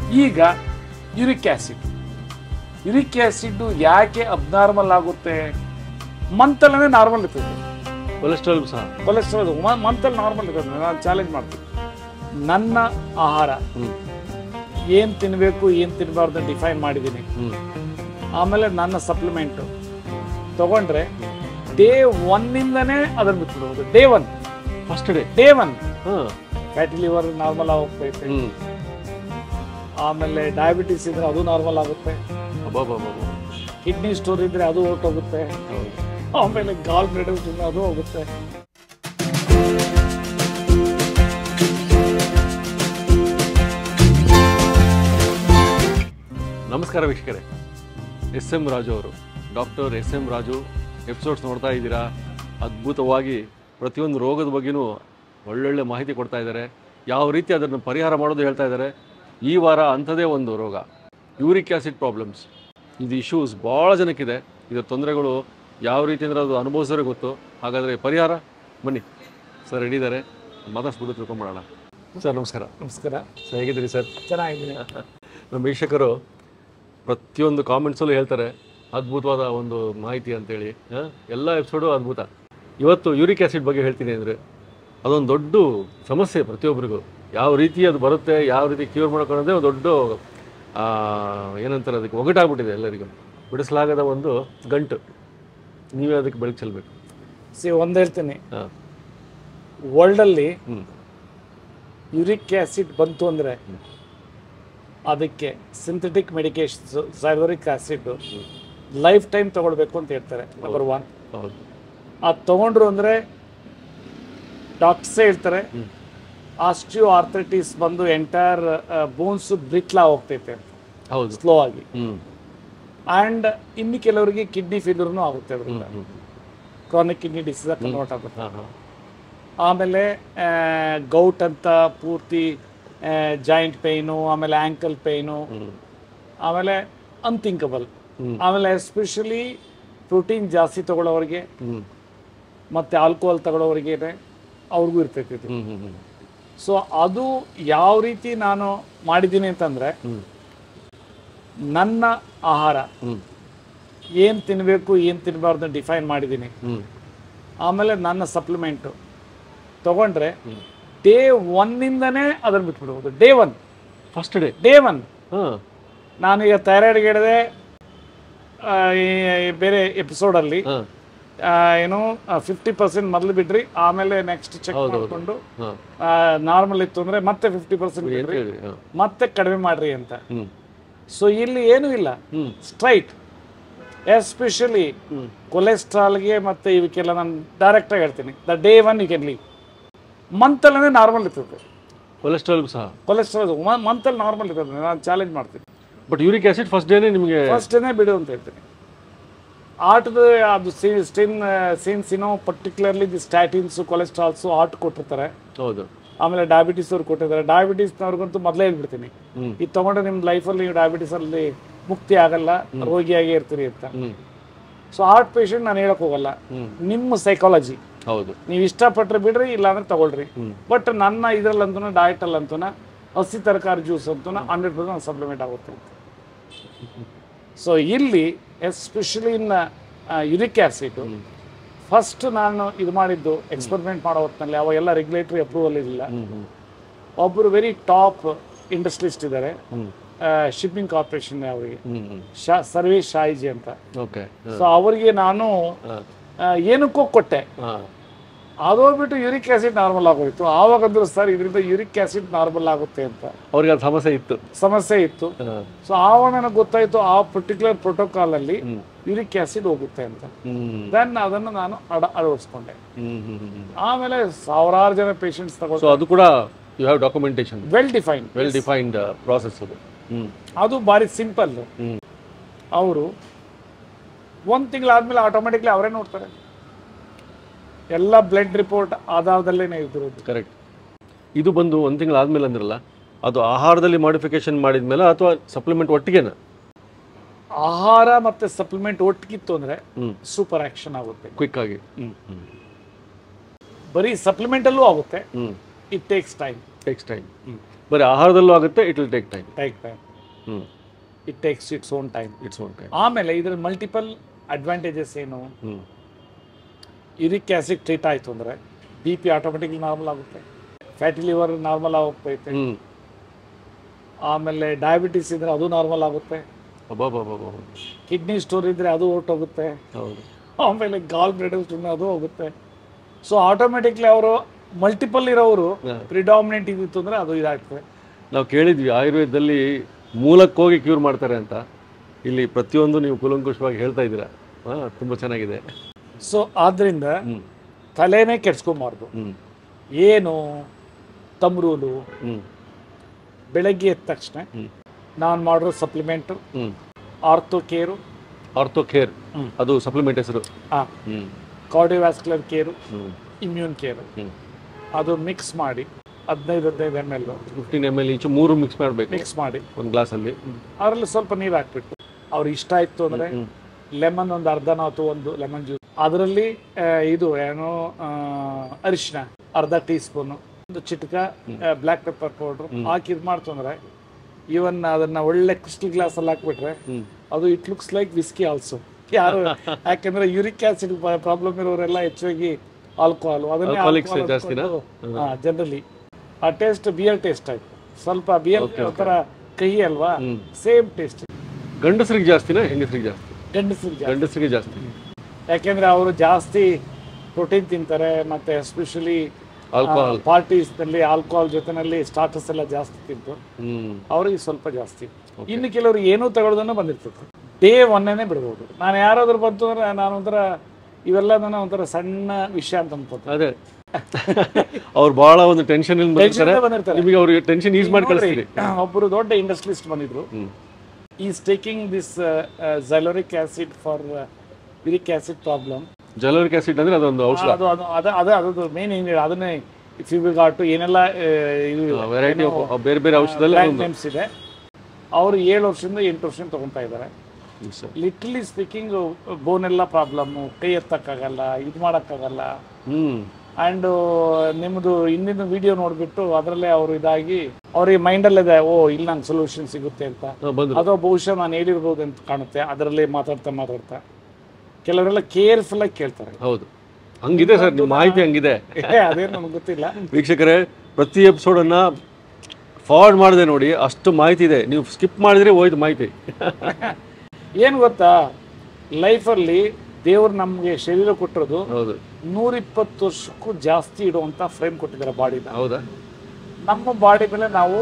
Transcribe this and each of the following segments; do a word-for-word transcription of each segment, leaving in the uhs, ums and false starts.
ಈಗ uric acid uric acid ಯಾಕೆ abnormal ಆಗುತ್ತೆ? ಮಂತಲ್ಲೇ ನಾರ್ಮಲ್ ಇರ್ತದೆ, ಕೊಲೆಸ್ಟ್ರಾಲ್ ಸಹ ಕೊಲೆಸ್ಟ್ರಾಲ್ ಮಂತಲ್ಲಿ ನಾರ್ಮಲ್ ಇರ್ತದೆ. ನಾನು ಚಾಲೆಂಜ್ ಮಾಡ್ತೀನಿ, ನನ್ನ ಆಹಾರ ಏನು ತಿನ್ನಬೇಕು ಏನು ತಿನ್ನಬಾರ್ದು ಡಿಫೈನ್ ಮಾಡಿದ್ದೀನಿ. ಆಮೇಲೆ ನನ್ನ ಸಪ್ಲಿಮೆಂಟು ತಗೊಂಡ್ರೆ ಡೇ ಒನ್ನಿಂದನೇ ಅದನ್ನು ಬಿಟ್ಬಿಡ್ಬೋದು. Day one first day day one fatty liver normal ಆಗೋಗ್ತೈತೆ. ಆಮೇಲೆ ಡಯಾಬಿಟಿಸ್ ಇದ್ರೆ ಅದು ನಾರ್ಮಲ್ ಆಗುತ್ತೆ. ಕಿಡ್ನಿ ಸ್ಟೋನ್ ಇದ್ರೆ ಅದು ಹೊರಟೋಗುತ್ತೆ. ಆಮೇಲೆ ಗಾಲ್ ಬ್ಲೆಡರ್ಸ್ ಇದ್ರೆ ಅದು ಹೋಗುತ್ತೆ. ನಮಸ್ಕಾರ ವೀಕ್ಷಕರೇ, ಎಸ್ ಎಂ ರಾಜು ಅವರು, doctor S M Raju episodes ನೋಡ್ತಾ ಇದ್ದೀರಾ. ಅದ್ಭುತವಾಗಿ ಪ್ರತಿಯೊಂದು ರೋಗದ ಬಗ್ಗೆನೂ ಒಳ್ಳೊಳ್ಳೆ ಮಾಹಿತಿ ಕೊಡ್ತಾ ಇದ್ದಾರೆ, ಯಾವ ರೀತಿ ಅದನ್ನು ಪರಿಹಾರ ಮಾಡೋದು ಹೇಳ್ತಾ ಇದ್ದಾರೆ. ಈ ವಾರ ಅಂಥದೇ ಒಂದು ರೋಗ, ಯೂರಿಕ್ ಆ್ಯಸಿಡ್ ಪ್ರಾಬ್ಲಮ್ಸ್. ಇದು ಇಶ್ಯೂಸ್ ಭಾಳ ಜನಕ್ಕಿದೆ. ಇದರ ತೊಂದರೆಗಳು ಯಾವ ರೀತಿ ಅಂದರೆ ಅದು ಅನುಭವಿಸೋರೇ ಗೊತ್ತು. ಹಾಗಾದರೆ ಪರಿಹಾರ ಬನ್ನಿ ಸರ್, ರೆಡಿ ಇದ್ದಾರೆ, ಮಾತಾಡ್ಸ್ಬಿಟ್ಟು ತಿಳ್ಕೊಂಬಿಡೋಣ. ಸರ್ ನಮಸ್ಕಾರ. ನಮಸ್ಕಾರ ಸರ್, ಹೇಗಿದ್ದೀರಿ ಸರ್? ಚೆನ್ನಾಗಿದ್ದೀನಿ. ನಮ್ಮ ವೀಕ್ಷಕರು ಪ್ರತಿಯೊಂದು ಕಾಮೆಂಟ್ಸಲ್ಲೂ ಹೇಳ್ತಾರೆ ಅದ್ಭುತವಾದ ಒಂದು ಮಾಹಿತಿ ಅಂತೇಳಿ. ಎಲ್ಲ ಎಪಿಸೋಡು ಅದ್ಭುತ. ಇವತ್ತು ಯೂರಿಕ್ ಆ್ಯಸಿಡ್ ಬಗ್ಗೆ ಹೇಳ್ತೀನಿ ಅಂದರೆ ಅದೊಂದು ದೊಡ್ಡ ಸಮಸ್ಯೆ ಪ್ರತಿಯೊಬ್ಬರಿಗೂ. ಯಾವ ರೀತಿ ಅದು ಬರುತ್ತೆ, ಯಾವ ರೀತಿ ಕ್ಯೂರ್ ಮಾಡ್ಕೊಳ್ಳೋದೇ ಒಂದು ದೊಡ್ಡ ಏನಂತಾರೆ, ಅದಕ್ಕೆ ಒಗಟಾಗ್ಬಿಟ್ಟಿದೆ ಎಲ್ಲರಿಗೂ. ಬಿಡಿಸಲಾಗದ ಒಂದು ಗಂಟು. ನೀವೇ ಅದಕ್ಕೆ ಬೆಳಕು ಚೆಲ್ಲಬೇಕು. ಸಿ ಒಂದು ಹೇಳ್ತೀನಿ, ವರ್ಲ್ಡಲ್ಲಿ ಯೂರಿಕ್ ಆ್ಯಸಿಡ್ ಬಂತು ಅಂದರೆ ಅದಕ್ಕೆ synthetic medications uric acid life time ತೊಗೊಳ್ಬೇಕು ಅಂತ ಹೇಳ್ತಾರೆ. Number one. ಅದು ತೊಗೊಂಡ್ರು ಅಂದರೆ ಡಾಕ್ಟರ್ಸೇ ಹೇಳ್ತಾರೆ ಆಸ್ಟಿಯೋ ಆರ್ಥ್ರೈಟಿಸ್ ಬಂದು ಎಂಟೈರ್ ಬೋನ್ಸ್ ಬ್ರಿಟ್ಲಾ ಹೋಗ್ತೈತೆ ಹೌದು, ಸ್ಲೋ ಆಗಿ. ಆ್ಯಂಡ್ ಇನ್ನು ಕೆಲವರಿಗೆ ಕಿಡ್ನಿ ಫೇಲ್ಯೂರ್ನೂ ಆಗುತ್ತೆ, ಅದರಿಂದ ಕ್ರಾನಿಕ್ ಕಿಡ್ನಿ ಡಿಸೀಸ್ ಕನ್ವರ್ಟ್ ಆಗುತ್ತೆ. ಆಮೇಲೆ ಗೌಟ್ ಅಂತ ಪೂರ್ತಿ ಜಾಯಿಂಟ್ ಪೈನು, ಆಮೇಲೆ ಆ್ಯಂಕಲ್ ಪೈನು, ಆಮೇಲೆ ಅನ್ಥಿಂಕಬಲ್. ಆಮೇಲೆ ಎಸ್ಪೆಷಲಿ ಪ್ರೋಟೀನ್ ಜಾಸ್ತಿ ತಗೊಳ್ಳೋರಿಗೆ ಮತ್ತು ಆಲ್ಕೋಹಾಲ್ ತಗೊಳ್ಳೋರಿಗೆ ಅವ್ರಿಗೂ ಇರ್ತೈತಿ. ಸೊ ಅದು ಯಾವ ರೀತಿ ನಾನು ಮಾಡಿದ್ದೀನಿ ಅಂತಂದರೆ, ನನ್ನ ಆಹಾರ ಏನು ತಿನ್ನಬೇಕು ಏನು ತಿನ್ನಬಾರ್ದು ಡಿಫೈನ್ ಮಾಡಿದ್ದೀನಿ. ಆಮೇಲೆ ನನ್ನ ಸಪ್ಲಿಮೆಂಟು ತಗೊಂಡ್ರೆ ಡೇ ಒನ್ನಿಂದನೇ ಅದನ್ನು ಬಿಟ್ಬಿಡ್ಬೋದು. Day one first day day one ನಾನೀಗ ಥೈರಾಯ್ಡ್ಗೆ ಹೇಳಿದೆ ಬೇರೆ ಎಪಿಸೋಡಲ್ಲಿ, ಏನು ಫಿಫ್ಟಿ ಪರ್ಸೆಂಟ್ ಮೊದಲು ಬಿಡ್ರಿ, ಆಮೇಲೆ ನೆಕ್ಸ್ಟ್ ಚೆಕ್ ಮಾಡಿಕೊಂಡು ನಾರ್ಮಲ್ ಇತ್ತು ಅಂದರೆ ಮತ್ತೆ ಫಿಫ್ಟಿ ಪರ್ಸೆಂಟ್ ಬಿಡ್ರಿ, ಮತ್ತೆ ಕಡಿಮೆ ಮಾಡ್ರಿ ಅಂತ. ಸೊ ಇಲ್ಲಿ ಏನೂ ಇಲ್ಲ, ಸ್ಟ್ರೈಟ್. ಎಸ್ಪೆಷಲಿ ಕೊಲೆಸ್ಟ್ರಾಲ್ಗೆ ಮತ್ತು ಇವಕ್ಕೆಲ್ಲ ನಾನು ಡೈರೆಕ್ಟಾಗಿ ಹೇಳ್ತೀನಿ, the day one you can leave. ಮಂತಲ್ಲೇ ನಾರ್ಮಲ್ ಇರ್ತದೆ, ಕೊಲೆಸ್ಟ್ರಾಲ್ ಸಹ ಕೊಲೆಸ್ಟ್ರಾಲ್ ಮಂತಲ್ಲಿ ನಾರ್ಮಲ್ ಇರ್ತದೆ. ನಾನು ಚಾಲೆಂಜ್ ಮಾಡ್ತೀನಿ. ಬಟ್ ಯೂರಿಕ್ ಆ್ಯಸಿಡ್ ಫಸ್ಟ್ ಡೇನೇ ನಿಮಗೆ ಫಸ್ಟ್ ಡೇನೇ ಬಿಡು ಅಂತ ಹೇಳ್ತೀನಿ. ಆರ್ಟ್ದು ಅದು ಸ್ಟಿನ್ ಸಿನ್ಸ್ ಏನೋ ಪರ್ಟಿಕ್ಯುಲರ್ಲಿ ದಿ ಸ್ಟ್ಯಾಟಿನ್ಸು ಕೊಲೆಸ್ಟ್ರಾಲ್ಸು ಆರ್ಟ್ ಕೊಟ್ಟಿರ್ತಾರೆ. ಹೌದು. ಆಮೇಲೆ ಡಯಾಬಿಟೀಸ್ ಅವ್ರು ಕೊಟ್ಟಿರ್ತಾರೆ. ಡಯಾಬಿಟೀಸ್ನವ್ರಿಗಂತೂ ಮೊದಲೇ ಹೇಳ್ಬಿಡ್ತೀನಿ, ಇದು ತೊಗೊಂಡ್ರೆ ನಿಮ್ಮ ಲೈಫಲ್ಲಿ ನೀವು ಡಯಾಬಿಟೀಸಲ್ಲಿ ಮುಕ್ತಿ ಆಗಲ್ಲ, ರೋಗಿಯಾಗೇ ಇರ್ತೀರಿ ಅಂತ. ಸೊ ಹಾರ್ಟ್ ಪೇಷಂಟ್ ನಾನು ಹೇಳಕ್ ಹೋಗಲ್ಲ, ನಿಮ್ಮ ಸೈಕಾಲಜಿ. ಹೌದು, ನೀವು ಇಷ್ಟಪಟ್ಟರೆ ಬಿಡ್ರಿ, ಇಲ್ಲಾಂದ್ರೆ ತಗೊಳ್ರಿ. ಬಟ್ ನನ್ನ ಇದರಲ್ಲಂತೂ ಡಯಟಲ್ಲಂತೂ ಹಸಿ ತರಕಾರಿ ಜ್ಯೂಸ್ ಅಂತೂ ಹಂಡ್ರೆಡ್ ಪರ್ಸೆಂಟ್ ಸಪ್ಲಿಮೆಂಟ್ ಆಗುತ್ತೆ. ಸೊ ಇಲ್ಲಿ especially in uric acid first ನಾನು ಇದು ಮಾಡಿದ್ದು ಎಕ್ಸ್ಪೆರಿಮೆಂಟ್ ಮಾಡೋ ಹೊತ್ತಿನಲ್ಲಿ ಅವಾಗೆಲ್ಲ ರೆಗ್ಯುಲೇಟರಿ ಅಪ್ರೂವಲ್ ಇರಲಿಲ್ಲ. ಒಬ್ಬರು ವೆರಿ ಟಾಪ್ ಇಂಡಸ್ಟ್ರಿಸ್ಟ್ ಇದ್ದಾರೆ, ಶಿಪ್ಪಿಂಗ್ ಕಾರ್ಪೊರೇಷನ್, ಅವರಿಗೆ ಶಾ ಸರ್ವೇಶ್ ಶಾಯಿಜಿ ಅಂತ. ಸೊ ಅವರಿಗೆ ನಾನು ಏನಕ್ಕೂ ಕೊಟ್ಟೆ, ಅದೋಗ್ಬಿಟ್ಟು ಯೂರಿಕ್ ಆ್ಯಸಿಡ್ ನಾರ್ಮಲ್ ಆಗೋಯ್ತು. ಆವಾಗಂದ್ರು ಸರ್ ಇದರಿಂದ ಯೂರಿಕ್ ಆ್ಯಸಿಡ್ ನಾರ್ಮಲ್ ಆಗುತ್ತೆ ಅಂತ. ಅವ್ರಿಗೆ ಅದು ಸಮಸ್ಯೆ ಇತ್ತು ಸಮಸ್ಯೆ ಇತ್ತು ಸೊ ಆವಾಗ ನನಗೆ ಗೊತ್ತಾಯ್ತು ಆ ಪರ್ಟಿಕ್ಯುಲರ್ ಪ್ರೋಟೋಕಾಲ್ ಅಲ್ಲಿ ಯೂರಿಕ್ ಆ್ಯಸಿಡ್ ಹೋಗುತ್ತೆ ಅಂತ. ದೆನ್ ಅದನ್ನು ನಾನು ಅಡ ಅಳವಡಿಸ್ಕೊಂಡೆ. ಆಮೇಲೆ ಸಾವಿರಾರು ಜನ ಪೇಷಂಟ್ಸ್ ತಗೊಂಡು, ಅದು ಕೂಡ you have documentation, well defined well defined process. ಅದು ಅದು ಭಾರಿ ಸಿಂಪಲ್. ಅವರು ಒಂದು ತಿಂಗಳಾದ್ಮೇಲೆ ಆಟೋಮೆಟಿಕ್ಲಿ ಅವರೇ ನೋಡ್ತಾರೆ, ಎಲ್ಲ ಬ್ಲಡ್ ರಿಪೋರ್ಟ್ ಆಧಾರದಲ್ಲೇ ಇದ್ದಿರೋದು. ಕರೆಕ್ಟ್. ಇದು ಬಂದು ಒಂದು ತಿಂಗಳಾದ್ಮೇಲೆ ಅಂದ್ರಲ್ಲ, ಅದು ಆಹಾರದಲ್ಲಿ ಮಾಡಿಫಿಕೇಶನ್ ಮಾಡಿದ್ಮೇಲೆ ಅಥವಾ ಸಪ್ಲಿಮೆಂಟ್ ಒಟ್ಟಿಗೆನ? ಆಹಾರ ಮತ್ತೆ ಸಪ್ಲಿಮೆಂಟ್ ಒಟ್ಟಿಗಿತ್ತು ಅಂದ್ರೆ ಸೂಪರ್ ಆಕ್ಷನ್ ಆಗುತ್ತೆ, ಕ್ವಿಕ್ ಆಗಿ. ಬರೀ ಸಪ್ಲಿಮೆಂಟ್ ಅಲ್ಲೂ ಆಗುತ್ತೆ. It takes time takes time ಬರೀ ಆಹಾರದಲ್ಲೂ ಆಗುತ್ತೆ, it will take time. Take time. ಹ್ಞೂ it takes its own time. Its own time. ಆಮೇಲೆ ಇದ್ರ ಮಲ್ಟಿಪಲ್ ಅಡ್ವಾಂಟೇಜಸ್ ಏನು? ಹ್ಞೂ ಯೂರಿಕ್ ಆಸಿಡ್ ಟ್ರೀಟ್ ಆಯಿತು ಅಂದರೆ ಬಿ ಪಿ ಆಟೋಮೆಟಿಕ್ಲಿ ನಾರ್ಮಲ್ ಆಗುತ್ತೆ, ಫ್ಯಾಟಿ ಲಿವರ್ ನಾರ್ಮಲ್ ಆಗೋಗ್ತೈತೆ, ಹ್ಞೂ ಆಮೇಲೆ ಡಯಾಬಿಟಿಸ್ ಇದ್ದರೆ ಅದು ನಾರ್ಮಲ್ ಆಗುತ್ತೆ, ಅಬ್ಬಬ್ಬಬ್ಬ, ಕಿಡ್ನಿ ಸ್ಟೋನ್ ಇದ್ದರೆ ಅದು ಹೊರಟೋಗುತ್ತೆ, ಹೌದು, ಆಮೇಲೆ ಗಾಲ್ ಬ್ಲೆಡಲ್ ಸ್ಟೋನ್ ಅದು ಹೋಗುತ್ತೆ. ಸೊ ಆಟೋಮೆಟಿಕ್ಲಿ ಅವರು ಮಲ್ಟಿಪಲ್ ಇರೋರು ಪ್ರಿಡಾಮಿನೆಂಟ್ ಇದ್ದಿತ್ತು ಅಂದರೆ ಅದು ಇದಾಗ್ತದೆ. ನಾವು ಕೇಳಿದ್ವಿ ಆಯುರ್ವೇದದಲ್ಲಿ ಮೂಲಕ್ಕೆ ಹೋಗಿ ಕ್ಯೂರ್ ಮಾಡ್ತಾರೆ ಅಂತ, ಇಲ್ಲಿ ಪ್ರತಿಯೊಂದು ನೀವು ಕೂಲಂಕುಷವಾಗಿ ಹೇಳ್ತಾ ಇದ್ದೀರಾ. ಹಾಂ, ತುಂಬ ಚೆನ್ನಾಗಿದೆ. ಸೊ ಆದ್ದರಿಂದ ತಲೆನೇ ಕೆಡ್ಸ್ಕೊಂಬಾರ್ದು. ಏನು ತಮ್ರೂಲು, ಬೆಳಗ್ಗೆ ಎದ್ದ ತಕ್ಷಣ ನಾನು ಮಾಡಿರೋ supplement ortho care. Ortho care ಅದು ಸಪ್ಲಿಮೆಂಟ್ ಹೆಸರು. ಹಾಂ, ಕಾರ್ಡಿಯೋವ್ಯಾಸ್ಕ್ಯುಲರ್ ಕೇರು, ಇಮ್ಯೂನ್ ಕೇರು, ಅದು ಮಿಕ್ಸ್ ಮಾಡಿ ಹದಿನೈದು ಹದಿನೈದು M L fifteen M L ಇಂಚು ಮೂರು ಮಿಕ್ಸ್ ಮಾಡಬೇಕು. ಮಿಕ್ಸ್ ಮಾಡಿ ಒಂದು ಗ್ಲಾಸಲ್ಲಿ ಅದರಲ್ಲಿ ಸ್ವಲ್ಪ ನೀರು ಹಾಕ್ಬಿಟ್ಟು, ಅವ್ರು ಇಷ್ಟ ಆಯಿತು ಅಂದರೆ ಲೆಮನ್ ಒಂದು ಅರ್ಧನೋ ಅಥವಾ ಒಂದು ಲೆಮನ್ ಜ್ಯೂಸ್, ಅದರಲ್ಲಿ ಇದು ಏನೋ ಅರಿಶಿನ ಅರ್ಧ ಟೀ ಸ್ಪೂನು, ಒಂದು ಚಿಟಕ ಬ್ಲ್ಯಾಕ್ ಪೆಪ್ಪರ್ ಪೌಡ್ರು ಹಾಕಿ ಇದು ಮಾಡ್ತು ಅಂದರೆ ಈವನ್ ಅದನ್ನ ಒಳ್ಳೆ ಕ್ರಿಸ್ಟಲ್ ಗ್ಲಾಸ್ ಅಲ್ಲಿ ಹಾಕ್ಬಿಟ್ರೆ ಅದು it looks like whisky also. ಯಾರು ಯಾಕಂದ್ರೆ ಯೂರಿಕ್ ಆಸಿಡ್ ಪ್ರಾಬ್ಲಮ್ ಇರೋರೆಲ್ಲ ಹೆಚ್ಚಾಗಿ ಆಲ್ಕೋಹಾಲ್ ಅದನ್ನೇ ಜನರಲಿ ಆ ಟೇಸ್ಟ್ ಬಿಯರ್ ಟೇಸ್ಟ್ ಆಯ್ತು. ಸ್ವಲ್ಪ ಬಿಯರ್ ಒಂಥರ ಕಹಿ ಅಲ್ವಾ, ಸೇಮ್ ಟೇಸ್ಟ್. ಗಂಡಸರಿಗೆ ಜಾಸ್ತಿನಾ ಹೆಂಗಸರಿಗೆ ಜಾಸ್ತಿ? ಗಂಡಸರಿಗೆ ಗಂಡಸರಿಗೆ ಜಾಸ್ತಿ, ಯಾಕೆಂದ್ರೆ ಅವರು ಜಾಸ್ತಿ ಪ್ರೋಟೀನ್ ತಿಂತಾರೆ, ಮತ್ತೆ ಎಸ್ಪೆಷಲಿ ಆಲ್ಕೋಹಾಲ್ ಪಾರ್ಟೀಸ್ ನಲ್ಲಿ ಆಲ್ಕೋಹಾಲ್ ಜೊತೆನಲ್ಲಿ ಸ್ಟಾರ್ಟರ್ಸ್ ಎಲ್ಲ ಜಾಸ್ತಿ ತಿಂತು ಅವ್ರಿಗೆ ಸ್ವಲ್ಪ ಜಾಸ್ತಿ. ಇನ್ನು ಕೆಲವರು ಏನೂ ತಗೊಳ್ಳೋದನ್ನ ಬಂದಿರ್ತದೆ, ಡೇ ಒನ್ನೇ ಬಿಡ್ಬೋದು. ನಾನು ಯಾರಾದ್ರೂ ಬಂತು ಅಂದ್ರೆ ನಾನು ಒಂಥರ ಇವೆಲ್ಲ ನನ್ನ ಒಂಥರ ಸಣ್ಣ ವಿಷಯ ಅಂತ ಅನ್ಕೋತೀನಿ. ಅದೇ ಅವ್ರು ಬಹಳ ಒಂದು ಟೆನ್ಷನ್ ಬಂದಿರ್ತಾರೆ, ನಿಮಗೆ ಅವ್ರಿಗೆ ಟೆನ್ಷನ್ ಈಸ್ ಮಾಡಿ ಕಳಿಸ್ತೀರಿ. ಒಬ್ಬರು ದೊಡ್ಡ ಇಂಡಸ್ಟ್ರಿಯಲಿಸ್ಟ್ ಬಂದಿದ್ರು, is taking this Zyloric acid for uric acid problem. Zyloric acid ಅಂದ್ರೆ ಅದೊಂದು ಔಷಧ, ಅದು ಅದು ಅದು ಅದು ಮೇನ್ ಏನು ಅದನ್ನೇ ಫಿಬಿಗಾಟು ಏನೆಲ್ಲ ವೆರೈಟಿ ಬೇರೆ ಬೇರೆ ಔಷಧದಲ್ಲಿ ನೇಮ್ಸ್ ಇದೆ. ಅವರು ಏಳು ವರ್ಷದಿಂದ ಎಂಟು ವರ್ಷ ತಗೊಳ್ತಾ ಇದ್ದಾರೆ. ಲಿಟ್ರಲಿ ಸ್ಪೀಕಿಂಗ್ ಬೋನ್ ಎಲ್ಲ ಪ್ರಾಬ್ಲಮ್ಮು, ಕೈ ಎತ್ತಕ್ಕಾಗಲ್ಲ, ಇದು ಮಾಡೋಕ್ಕಾಗಲ್ಲ. ಆ್ಯಂಡ್ ನಿಮ್ಮದು ಹಿಂದಿನ ವಿಡಿಯೋ ನೋಡಿಬಿಟ್ಟು ಅದರಲ್ಲೇ ಅವರು ಇದಾಗಿ ಅವ್ರಿಗೆ ಮೈಂಡಲ್ಲಿದೆ, ಓ ಇಲ್ಲಿ ನಂಗೆ ಸೊಲ್ಯೂಷನ್ ಸಿಗುತ್ತೆ ಅಂತ. ಅದು ಬಹುಶಃ ನಾನು ಹೇಳಿರ್ಬೋದು ಅಂತ ಕಾಣುತ್ತೆ ಅದರಲ್ಲೇ ಮಾತಾಡ್ತಾ ಮಾತಾಡ್ತಾ. ಕೆಲವರೆಲ್ಲ ಕೇರ್ಫುಲ್ ಆಗಿ ಕೇಳ್ತಾರೆ. ಹೌದು, ಹಂಗಿದೆ ಸರ್, ನಿಮ್ಮ ಮಾಹಿತಿ ಹಂಗಿದೆ. ಅದೇನು ನಮ್ಗೆ ಗೊತ್ತಿಲ್ಲ. ವೀಕ್ಷಕರೇ, ಪ್ರತಿ ಎಪಿಸೋಡನ್ನ ಫಾರ್ವರ್ಡ್ ಮಾಡಿದೆ ನೋಡಿ, ಅಷ್ಟು ಮಾಹಿತಿ ಇದೆ. ನೀವು ಸ್ಕಿಪ್ ಮಾಡಿದ್ರೆ ಹೋಯ್ತು ಮಾಹಿತಿ. ಏನು ಗೊತ್ತಾ, ಲೈಫಲ್ಲಿ ದೇವ್ರು ನಮಗೆ ಶರೀರ ಕೊಟ್ಟಿರೋದು ಹೌದು ನೂರಿಪ್ಪತ್ತು ವರ್ಷಕ್ಕೂ ಜಾಸ್ತಿ ಇಡುವಂಥ ಫ್ರೇಮ್ ಕೊಟ್ಟಿದ್ದಾರೆ ಬಾಡಿನ. ಹೌದಾ? ನಮ್ಮ ಬಾಡಿ ಮೇಲೆ ನಾವು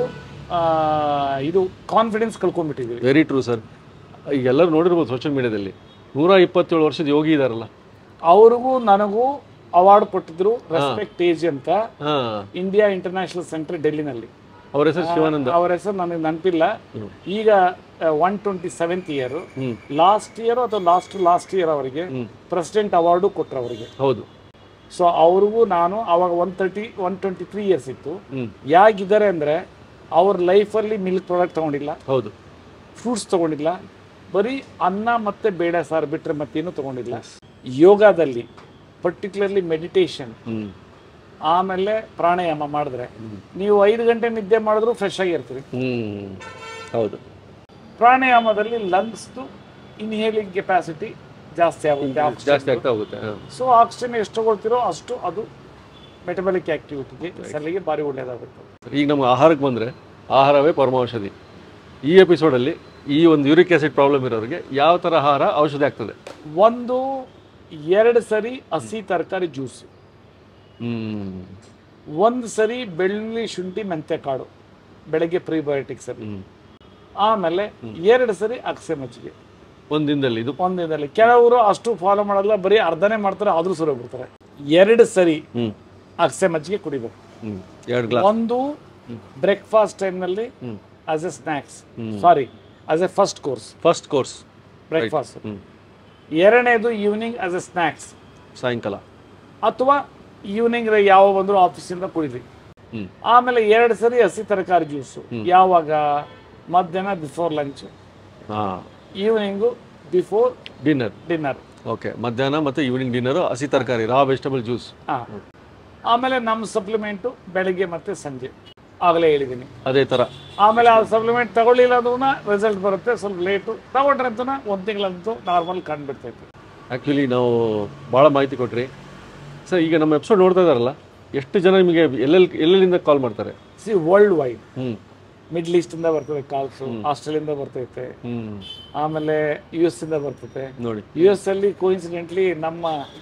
ಇದು ಕಾನ್ಫಿಡೆನ್ಸ್ ಕಳ್ಕೊಂಡ್ಬಿಟ್ಟಿದ್ದೀವಿ. Very true sir. ಈಗ ಎಲ್ಲರೂ ನೋಡಿರ್ಬೋದು ಸೋಷಿಯಲ್ ಮೀಡಿಯಾದಲ್ಲಿ, ನೂರ ಇಪ್ಪತ್ತೇಳು ವರ್ಷದ ಯೋಗಿ ಇದಾರಲ್ಲ, ಅವ್ರಿಗೂ ನನಗೂ ಅವಾರ್ಡ್ ಕೊಟ್ಟಿದ್ರು, ರೆಸ್ಪೆಕ್ಟ್ ಏಜ್ ಅಂತ, ಇಂಡಿಯಾ ಇಂಟರ್ನ್ಯಾಷನಲ್ ಸೆಂಟರ್ ಡೆಲ್ಲಿನಲ್ಲಿ. ಅವ್ರ ಹೆಸರು ಶಿವಾನಂದ. ಅವ್ರ ಹೆಸರು ನನಗೆ ನೆನಪಿಲ್ಲ. ಈಗ one twenty seventh year, last year ಅಥವಾ ಲಾಸ್ಟ್ ಲಾಸ್ಟ್ ಇಯರ್ ಅವರಿಗೆ ಪ್ರೆಸಿಡೆಂಟ್ ಅವಾರ್ಡು ಕೊಟ್ಟರು ಅವರಿಗೆ. ಹೌದು. ಸೊ ಅವ್ರಿಗೂ ನಾನು ಅವಾಗ one thirty one twenty three years ಇತ್ತು. ಯಾಗಿದ್ದಾರೆ ಅಂದ್ರೆ ಅವ್ರ ಲೈಫಲ್ಲಿ ಮಿಲ್ಕ್ ಪ್ರಾಡಕ್ಟ್ ತಗೊಂಡಿಲ್ಲ, ಹೌದು, ಫ್ರೂಟ್ಸ್ ತಗೊಂಡಿಲ್ಲ, ಬರೀ ಅನ್ನ ಮತ್ತೆ ಬೇಳೆ ಸಾರು ಬಿಟ್ರೆ ಮತ್ತೇನು ತಗೊಂಡಿಲ್ಲ. ಯೋಗದಲ್ಲಿ ಪರ್ಟಿಕ್ಯುಲರ್ಲಿ ಮೆಡಿಟೇಷನ್ ಆಮೇಲೆ ಪ್ರಾಣಾಯಾಮ ಮಾಡಿದ್ರೆ ನೀವು ಐದು ಗಂಟೆ ನಿದ್ದೆ ಮಾಡಿದ್ರು ಫ್ರೆಶ್ ಆಗಿರ್ತೀರಿ. ಹೌದು. ಪ್ರಾಣಾಯಾಮದಲ್ಲಿ ಲಂಗ್ಸ್ದು ಇನ್ಹೇಲಿಂಗ್ ಕೆಪಾಸಿಟಿ ಜಾಸ್ತಿ ಆಗುತ್ತೆ, ಜಾಸ್ತಿ ಆಗ್ತಾ ಹೋಗುತ್ತೆ. ಸೊ ಆಕ್ಸಿಜನ್ ಎಷ್ಟು ತಗೊಳ್ತಿರೋ ಅಷ್ಟು ಅದು ಮೆಟಬಲಿಕ್ ಆಕ್ಟಿವಿಟಿಗೆ ಸೆಲ್ಗೆ ಭಾರಿ ಒಳ್ಳೆಯದಾಗುತ್ತೆ. ಈಗ ನಮ್ಗೆ ಆಹಾರಕ್ಕೆ ಬಂದರೆ ಆಹಾರವೇ ಪರಮೌಷಧಿ. ಈ ಎಪಿಸೋಡಲ್ಲಿ ಈ ಒಂದು ಯೂರಿಕ್ ಆಸಿಡ್ ಪ್ರಾಬ್ಲಮ್ ಇರೋರಿಗೆ ಯಾವ ಥರ ಆಹಾರ ಔಷಧಿ ಆಗ್ತದೆ? ಒಂದು ಎರಡು ಸರಿ ಹಸಿ ತರಕಾರಿ ಜ್ಯೂಸ್, ಒಂದು ಸರಿ ಬೆಳ್ಳುಳ್ಳಿ ಶುಂಠಿ ಮೆಂತೆ ಕಾಳು ಬೆಳಗ್ಗೆ ಪ್ರಿಬಯೋಟಿಕ್ಸ್ ಅಲ್ಲಿ, ಆಮೇಲೆ ಎರಡು ಸರಿ ಅಗಸೆ ಮಜ್ಜಿಗೆ ಒಂದಿನದಲ್ಲಿ. ಇದು ಒಂದಿನದಲ್ಲಿ ಕೆಲವರು ಅಷ್ಟು ಫಾಲೋ ಮಾಡಲ್ಲ, ಬರೀ ಅರ್ಧನೇ ಮಾಡ್ತಾರೆ, ಆದ್ರೂ ಸುರ ಬಿಡ್ತಾರೆ. ಎರಡು ಸರಿ ಅಗಸೆ ಮಜ್ಜಿಗೆ ಕುಡಿಬೇಕು. ಒಂದು ಬ್ರೇಕ್ಫಾಸ್ಟ್ ಟೈಮ್ ನಲ್ಲಿ as a snacks, sorry as a first course first course breakfast. ಎರಡನೇದು ಈವ್ನಿಂಗ್ ಆಸ್ ಎ ಸ್ನಾಕ್ಸ್, ಸಾಯಂಕಾಲ ಅಥವಾ ಈವ್ನಿಂಗ್ ಯಾವ ಬಂದ್ರು ಆಫೀಸಿಂದ ಕುಡಿದ್ವಿ. ಆಮೇಲೆ ಎರಡು ಸರಿ ಹಸಿ ತರಕಾರಿ ಜ್ಯೂಸು, ಯಾವಾಗ? ಮಧ್ಯಾಹ್ನ before lunch, evening before dinner dinner okay, ಮಧ್ಯಾಹ್ನ ಮತ್ತೆ ಈವ್ನಿಂಗ್ ಡಿನ್ನರ್ ಹಸಿ ತರಕಾರಿ ರಾ ವೆಜಿಟಬಲ್ ಜ್ಯೂಸ್. ಆಮೇಲೆ ನಮ್ಮ ಸಪ್ಲಿಮೆಂಟು ಬೆಳಗ್ಗೆ ಮತ್ತೆ ಸಂಜೆ. ಆಗಲೇ ಹೇಳಿದ್ದೀನಿ. ಅದೇ ಥರ ಆಮೇಲೆ ಆ ಸಪ್ಲಿಮೆಂಟ್ ತಗೊಳ್ಳಿಲ್ಲ ಅದನ್ನ ರಿಸಲ್ಟ್ ಬರುತ್ತೆ, ಸ್ವಲ್ಪ ಲೇಟು. ತಗೊಂಡ್ರೆ ಅಂತೂ ಒಂದು ತಿಂಗಳಂತೂ ನಾರ್ಮಲ್ ಕಂಡುಬಿಡ್ತೈತೆ. ಆ್ಯಕ್ಚುಲಿ ನಾವು ಭಾಳ ಮಾಹಿತಿ ಕೊಟ್ರಿ ಸರ್. ಈಗ ನಮ್ಮ ಎಪಿಸೋಡ್ ನೋಡ್ತಾ ಇದ್ದಾರಲ್ಲ, ಎಷ್ಟು ಜನ ನಿಮಗೆ ಎಲ್ಲೆಲ್ಲಿ ಎಲ್ಲೆಲ್ಲಿಂದ ಕಾಲ್ ಮಾಡ್ತಾರೆ? ಸಿ ವರ್ಲ್ಡ್ ವೈಡ್, ಹ್ಞೂ ಮಿಡ್ಲ್ ಈಸ್ಟ್ ಇಂದ ಬರ್ತದೆ ಕಾಲ್ಸು, ಆಸ್ಟ್ರೇಲಿಯಿಂದ ಬರ್ತೈತೆ, ಆಮೇಲೆ ಯು ಎಸ್ ಇಂದ ಬರ್ತೈತೆ. ನೋಡಿ, ಯು ಎಸ್ ಅಲ್ಲಿ ಕೋಇನ್ಸಿಡೆಂಟ್ಲಿ ನಮ್ಮ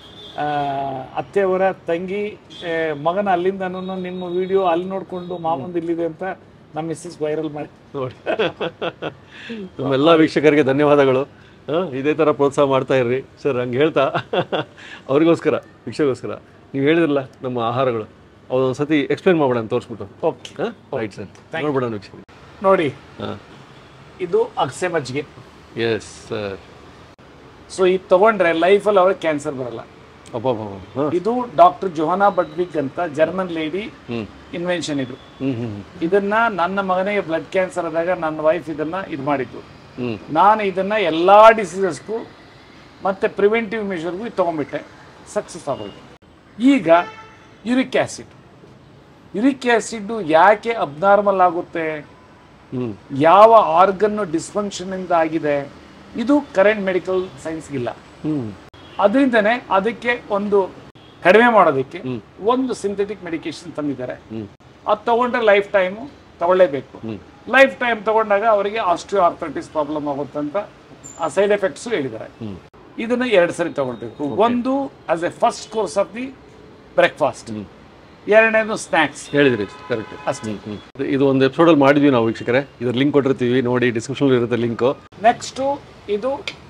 ಅತ್ತೆಯವರ ತಂಗಿ ಮಗನ ಅಲ್ಲಿಂದ ನಿಮ್ಮ ವಿಡಿಯೋ ಅಲ್ಲಿ ನೋಡ್ಕೊಂಡು ಮಾಮಂದು ಇಲ್ಲಿದೆ ಅಂತ ನಮ್ಮ ಮಿಸ್ಸಸ್ ವೈರಲ್ ಮಾಡಿ ನೋಡಿ. ನಮ್ಮೆಲ್ಲ ವೀಕ್ಷಕರಿಗೆ ಧನ್ಯವಾದಗಳು. ಇದೇ ಥರ ಪ್ರೋತ್ಸಾಹ ಮಾಡ್ತಾ ಇರ್ರಿ ಸರ್. ಹಂಗೆ ಹೇಳ್ತಾ ಅವ್ರಿಗೋಸ್ಕರ, ವೀಕ್ಷಕರಿಗೋಸ್ಕರ ನೀವು ಹೇಳಿದ್ರಲ್ಲ ನಮ್ಮ ಆಹಾರಗಳು, ಅದೊಂದು ಸತಿ ಎಕ್ಸ್ಪ್ಲೇನ್ ಮಾಡ್ಬೇಡ ಅಂತ ತೋರಿಸ್ಬಿಟ್ಟು. ಓಕೆ, ರೈಟ್ ಸರ್, ನೋಡ್ಬೇಡ ವೀಕ್ಷಕ. ನೋಡಿ, ಹಾಂ, ಇದು ಅಗಸೆ ಮಜ್ಜಿಗೆ. Yes sir. ಸೊ ಇದು ತಗೊಂಡ್ರೆ ಲೈಫಲ್ಲಿ ಅವ್ರಿಗೆ ಕ್ಯಾನ್ಸರ್ ಬರಲ್ಲ. ಇದು ಡಾಕ್ಟರ್ ಜೋಹಾನಾ ಬಡ್ವಿಗ್ ಅಂತ ಜರ್ಮನ್ ಲೇಡಿ ಇನ್ವೆನ್ಷನ್. ಇದು ಇದನ್ನ ನನ್ನ ಮಗನಿಗೆ ಬ್ಲಡ್ ಕ್ಯಾನ್ಸರ್ ಆದಾಗ ನನ್ನ ವೈಫ್ ಇದನ್ನ ಇದು ಮಾಡಿದ್ದು. ನಾನು ಇದನ್ನ ಎಲ್ಲಾ ಡಿಸೀಸಸ್ಗೂ ಮತ್ತೆ ಪ್ರಿವೆಂಟಿವ್ ಮೆಷರ್ಗೂ ಇದು ತಗೊಂಡ್ಬಿಟ್ಟೆ, ಸಕ್ಸಸ್ ಆಗೋದು. ಈಗ ಯುರಿಕ್ ಆಸಿಡ್, ಯುರಿಕ್ ಆಸಿಡ್ ಯಾಕೆ ಅಬ್ನಾರ್ಮಲ್ ಆಗುತ್ತೆ, ಯಾವ ಆರ್ಗನ್ ಡಿಸ್ಫಂಕ್ಷನ್ ಇಂದ ಆಗಿದೆ, ಇದು ಕರೆಂಟ್ ಮೆಡಿಕಲ್ ಸೈನ್ಸ್ಗಿಲ್ಲ. ಅದರಿಂದನೇ ಅದಕ್ಕೆ ಒಂದು ಕಡಿಮೆ ಮಾಡೋದಕ್ಕೆ ಒಂದು ಸಿಂಥೆಟಿಕ್ ಮೆಡಿಕೇಶನ್ ತಂದಿದ್ದಾರೆ. ಅದು ತಗೊಂಡ್ರೆ ಲೈಫ್ ಟೈಮು ತಗೊಳ್ಳೇಬೇಕು. ಲೈಫ್ ಟೈಮ್ ತಗೊಂಡಾಗ ಅವರಿಗೆ ಆಸ್ಟ್ರಿಯೋ ಆರ್ಥರೈಟಿಸ್ ಪ್ರಾಬ್ಲಮ್ ಆಗುತ್ತೆ ಅಂತ ಆ ಸೈಡ್ ಎಫೆಕ್ಟ್ಸು ಹೇಳಿದ್ದಾರೆ. ಇದನ್ನ ಎರಡು ಸರಿ ತಗೊಳ್ಬೇಕು. ಒಂದು as a first course of the breakfast, ಎರಡನೇದು ಸ್ನ್ಯಾಕ್ಸ್. ಹೇಳಿದ್ರಿ ಕರೆಕ್ಟ್ ಅಷ್ಟೇ. ಇದು ಒಂದು ಎಪಿಸೋಡಲ್ಲಿ ಮಾಡಿದ್ವಿ ನಾವು ವೀಕ್ಷಕರೇ, ಇದ್ರ ಲಿಂಕ್ ಕೊಟ್ಟಿರ್ತೀವಿ ನೋಡಿ, ಡಿಸ್ಕ್ರಿಪ್ಷನ್ ಇರುತ್ತೆ ಲಿಂಕು. ನೆಕ್ಸ್ಟು ಇದು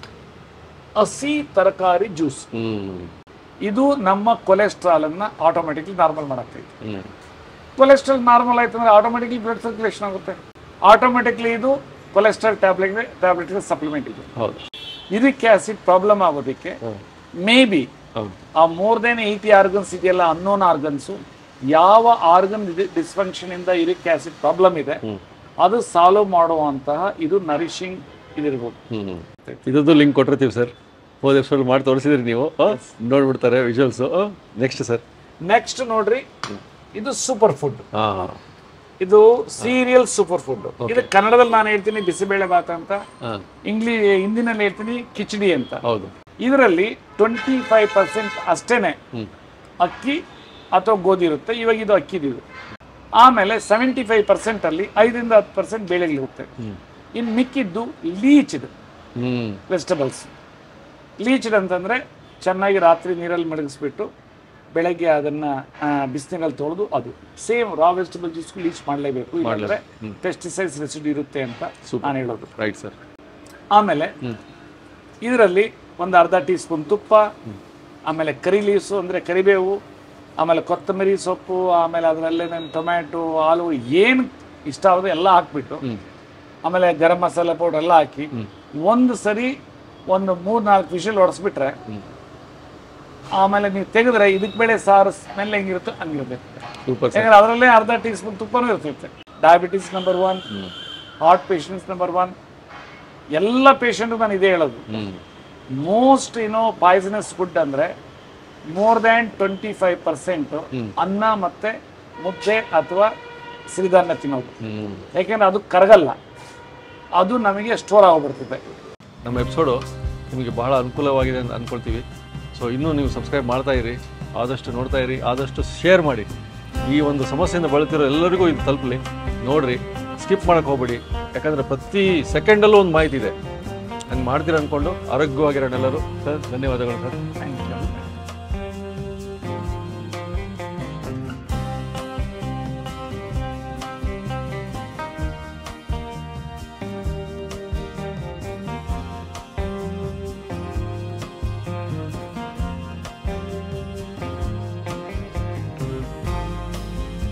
ಹಸಿ ತರಕಾರಿ ಜ್ಯೂಸ್. ಇದು ನಮ್ಮ ಕೊಲೆಸ್ಟ್ರಾಲ್ ಅನ್ನ ಆಟೋಮೆಟಿಕ್ಲಿ ನಾರ್ಮಲ್ ಮಾಡಾಕ್ತೈತೆ. ಕೊಲೆಸ್ಟ್ರಾಲ್ ನಾರ್ಮಲ್ ಆಯ್ತು ಅಂದ್ರೆ ಆಟೋಮೆಟಿಕ್ಲಿ ಬ್ಲಡ್ ಸರ್ಕ್ಯುಲೇಷನ್ ಆಗುತ್ತೆ. ಆಟೋಮೆಟಿಕ್ಲಿ ಇದು ಕೊಲೆಸ್ಟ್ರಾಲ್ ಟ್ಯಾಬ್ಲೆಟ್ ಟ್ಯಾಬ್ಲೆಟ್ಗೆ ಸಪ್ಲಿಮೆಂಟ್. ಇದು ಹೌದು. ಯುರಿಕ್ ಆಸಿಡ್ ಪ್ರಾಬ್ಲಮ್ ಆಗೋದಕ್ಕೆ ಮೇ ಬಿ ಆ ಮೋರ್ ದೆನ್ ಏಯ್ಟಿ ಆರ್ಗನ್ಸ್ ಇದೆಯಲ್ಲ, ಅನ್ನೋನ್ ಆರ್ಗನ್ಸು, ಯಾವ ಆರ್ಗನ್ ಡಿಸ್ಫಂಕ್ಷನ್ ಇಂದ ಯುರಿಕ್ ಆಸಿಡ್ ಪ್ರಾಬ್ಲಮ್ ಇದೆ ಅದು ಸಾಲ್ವ್ ಮಾಡುವಂತಹ ಇದು ನರಿಶಿಂಗ್ ಇದಿರ್ಬೋದು. ಇದದ್ದು ಲಿಂಕ್ ಕೊಟ್ಟಿರ್ತೀವಿ ಸರ್. ಹೋದ ಎಪಿಸೋಡ್ ಮಾಡಿ ತೋರಿಸಿದ್ರಿ ನೀವು, ನೋಡ್ಬಿಡ್ತಾರೆ ವಿಜುವಲ್ಸ್. ನೆಕ್ಸ್ಟ್ ಸರ್, ನೆಕ್ಸ್ಟ್ ನೋಡ್ರಿ, ಇದು ಸೂಪರ್ ಫುಡ್. ಇದು ಸೀರಿಯಲ್ ಸೂಪರ್ ಫುಡ್. ಇದು ಕನ್ನಡದಲ್ಲಿ ನಾನು ಹೇಳ್ತೀನಿ ಬಿಸಿಬೇಳೆ ಬಾತ್ ಅಂತ, ಇಂಗ್ಲಿಷ್ ಹಿಂದಿನಲ್ಲಿ ಹೇಳ್ತೀನಿ ಕಿಚಡಿ ಅಂತ. ಹೌದು. ಇದರಲ್ಲಿ ಟ್ವೆಂಟಿ ಫೈವ್ ಪರ್ಸೆಂಟ್ ಅಷ್ಟೇನೆ ಅಕ್ಕಿ ಅಥವಾ ಗೋಧಿ ಇರುತ್ತೆ. ಇವಾಗ ಇದು ಅಕ್ಕಿದು. ಆಮೇಲೆ ಸೆವೆಂಟಿ ಫೈವ್ ಪರ್ಸೆಂಟ್ ಅಲ್ಲಿ ಐದರಿಂದ ಹತ್ತು ಪರ್ಸೆಂಟ್ ಬೇಳೆಗಳಿರುತ್ತೆ. ಇನ್ನು ಮಿಕ್ಕಿದ್ದು ಲೀಚ್ಡ್ ವೆಜಿಟಬಲ್ಸ್. ಲೀಚ್ಡ್ ಅಂತಂದ್ರೆ ಚೆನ್ನಾಗಿ ರಾತ್ರಿ ನೀರಲ್ಲಿ ಮಡಗಿಸ್ಬಿಟ್ಟು ಬೆಳಗ್ಗೆ ಅದನ್ನ ಬಿಸಿನೀರಲ್ಲಿ ತೊಳೆದು, ಅದು ಸೇಮ್ ರಾ ವೆಜಿಟಬಲ್ ಜ್ಯೂಸ್ಗೂ ಲೀಚ್ ಮಾಡಲೇಬೇಕು, ಇಲ್ಲಾಂದ್ರೆ ಪೆಸ್ಟಿಸೈಡ್ಸ್ ರೆಸಿಡ್ಯೂ ಇರುತ್ತೆ ಅಂತ ನಾನು ಹೇಳೋದು. Right sir. ಆಮೇಲೆ ಇದರಲ್ಲಿ ಒಂದು ಅರ್ಧ ಟೀ ಸ್ಪೂನ್ ತುಪ್ಪ, ಆಮೇಲೆ ಕರಿ ಲೀವ್ಸು ಅಂದರೆ ಕರಿಬೇವು, ಆಮೇಲೆ ಕೊತ್ತಂಬರಿ ಸೊಪ್ಪು, ಆಮೇಲೆ ಅದರಲ್ಲೇ ನನ್ನ ಟೊಮ್ಯಾಟೊ, ಆಲೂ ಏನು ಇಷ್ಟ ಆಗೋದು ಎಲ್ಲ ಹಾಕ್ಬಿಟ್ಟು, ಆಮೇಲೆ ಗರಂ ಮಸಾಲೆ ಪೌಡರ್ ಎಲ್ಲ ಹಾಕಿ ಒಂದು ಸರಿ ಒಂದು ಮೂರ್ ನಾಲ್ಕು ವಿಷಲ್ ಹೊಡೆಸ್ಬಿಟ್ರೆ, ಆಮೇಲೆ ನೀವು ತೆಗೆದ್ರೆ ಇದಕ್ಕೆ ಬೇಳೆ ಸಾರು ಸ್ಮೆಲ್ ಹೆಂಗಿರುತ್ತೋ ಹಂಗಿರುತ್ತೆ. ಯಾಕಂದ್ರೆ ಅದರಲ್ಲೇ ಅರ್ಧ ಟೀ ಸ್ಪೂನ್ ತುಪ್ಪನೂ ಇರ್ತೈತೆ. Diabetes number one, heart patients number one, ಎಲ್ಲ ಪೇಷಂಟ್ ನಾನು ಇದೇ ಹೇಳೋದು. ಮೋಸ್ಟ್ ಏನೋ ಪಾಯ್ಸನಸ್ ಫುಡ್ ಅಂದ್ರೆ more than twenty five percent ಅನ್ನ ಮತ್ತೆ ಮುದ್ದೆ ಅಥವಾ ಸಿರಿಧಾನ್ಯ ತಿನ್ನೋದು. ಯಾಕೆಂದ್ರೆ ಅದು ಕರಗಲ್ಲ, ಅದು ನಮಗೆ ಸ್ಟೋರ್ ಆಗೋಗ್ಬಿಡ್ತದೆ. ನಮ್ಮ ಎಪಿಸೋಡು ನಿಮಗೆ ಬಹಳ ಅನುಕೂಲವಾಗಿದೆ ಅಂತ ಅಂದ್ಕೊಳ್ತೀವಿ. ಸೊ ಇನ್ನೂ ನೀವು ಸಬ್ಸ್ಕ್ರೈಬ್ ಮಾಡ್ತಾ ಇರಿ, ಆದಷ್ಟು ನೋಡ್ತಾ ಇರಿ, ಆದಷ್ಟು ಶೇರ್ ಮಾಡಿ. ಈ ಒಂದು ಸಮಸ್ಯೆಯಿಂದ ಬಳಲ್ತಿರೋ ಎಲ್ಲರಿಗೂ ಇದು ತಲುಪಲಿ. ನೋಡ್ರಿ, ಸ್ಕಿಪ್ ಮಾಡೋಕ್ಕೆ ಹೋಗ್ಬೇಡಿ, ಯಾಕಂದರೆ ಪ್ರತಿ ಸೆಕೆಂಡಲ್ಲೂ ಒಂದು ಮಾಹಿತಿ ಇದೆ. ಹಂಗೆ ಮಾಡ್ತೀರ ಅಂದ್ಕೊಂಡು ಆರೋಗ್ಯವಾಗಿರೋಣ ಎಲ್ಲರೂ. ಸರ್ ಧನ್ಯವಾದಗಳು ಸರ್. Thank you.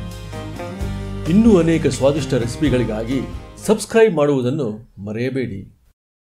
ಇನ್ನೂ ಅನೇಕ ಸ್ವಾದಿಷ್ಟ ರೆಸಿಪಿಗಳಿಗಾಗಿ ಸಬ್ಸ್ಕ್ರೈಬ್ ಮಾಡುವುದನ್ನು ಮರೆಯಬೇಡಿ.